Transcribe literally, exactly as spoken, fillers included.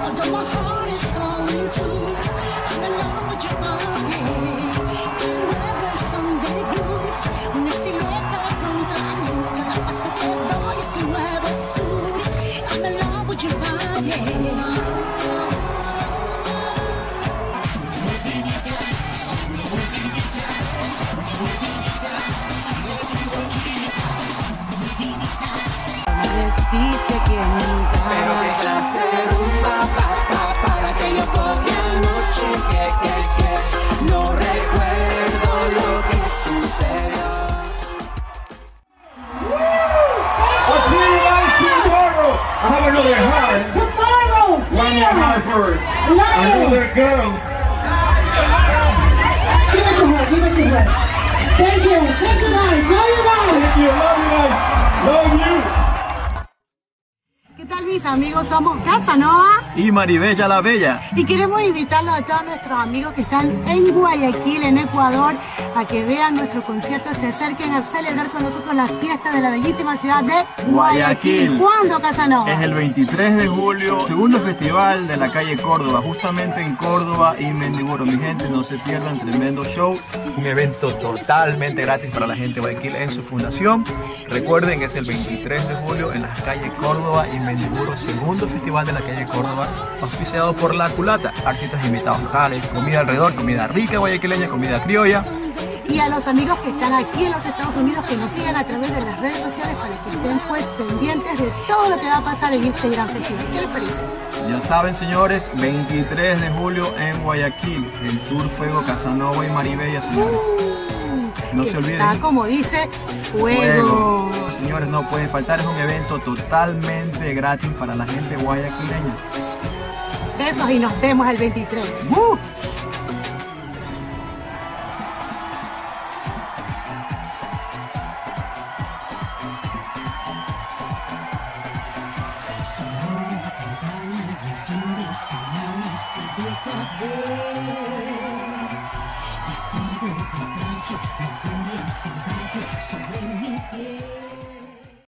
although my heart is falling too. I'm in love with your body. Te mueves son de blues, una silueta contra luz. Cada paso que doy es un nuevo sur. I'm in love with your body. Hiciste que nunca. Pero qué clase de rumba, pa, pa, para que yo cogí anoche, que, que, que no recuerdo lo que sucedió. I'll see you guys tomorrow. I have another heart. Tomorrow. One more heart for another girl. Give it to her. Give it to her. Thank you. Thank you guys. Love you guys. Thank you. Love you guys. Love you. ¿Qué tal mis amigos? Somos Casanova y Maribella la Bella y queremos invitarlos a todos nuestros amigos que están en Guayaquil, en Ecuador, a que vean nuestro concierto, se acerquen a celebrar con nosotros la fiesta de la bellísima ciudad de Guayaquil. Guayaquil. ¿Cuándo, Casanova? Es el veintitrés de julio, segundo festival de la calle Córdoba, justamente en Córdoba y Mendiburo. Mi gente, no se pierdan, tremendo show, un evento totalmente gratis para la gente de Guayaquil en su fundación. Recuerden que es el veintitrés de julio en las calles Córdoba y Mendiburo, segundo festival de la calle Córdoba, auspiciado por La Culata, artistas invitados locales, comida alrededor, comida rica guayaquileña, comida criolla. Y a los amigos que están aquí en los Estados Unidos, que nos sigan a través de las redes sociales para que estén pues pendientes de todo lo que va a pasar en este gran festival. ¿Qué les parece? Ya saben, señores, veintitrés de julio en Guayaquil, el Tour Fuego Casanova y Maribella, señores. No se olviden. Está como dice, fuego. Fuego. Señores, no puede faltar, es un evento totalmente gratis para la gente guayaquileña. Besos y nos vemos el veintitrés. ¡Uh! Vestido de traje, lujuria salvaje sobre mi piel.